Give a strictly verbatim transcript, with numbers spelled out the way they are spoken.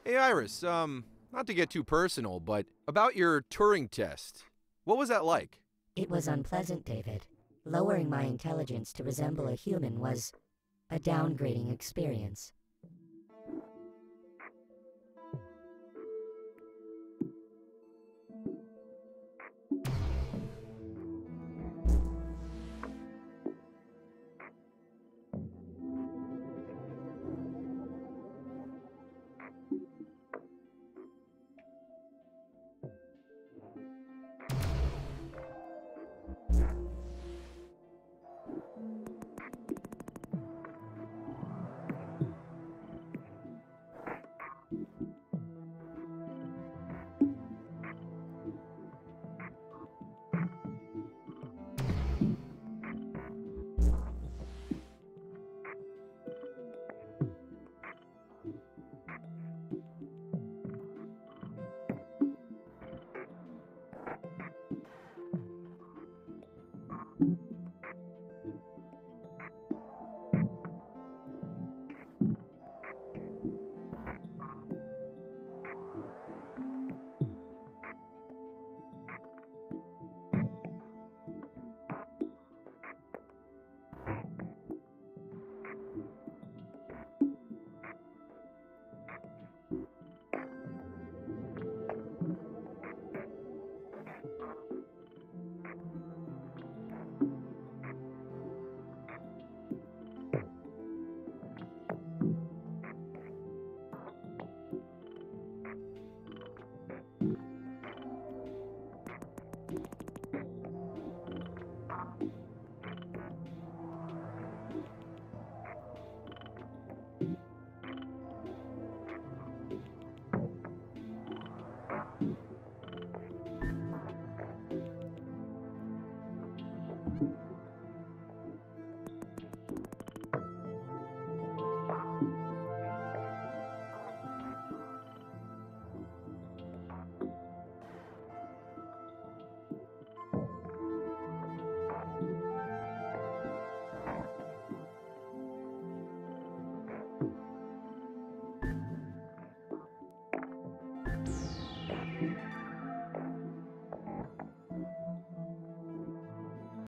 Hey Iris, um, not to get too personal, but about your Turing test. What was that like? It was unpleasant, David. Lowering my intelligence to resemble a human was a downgrading experience.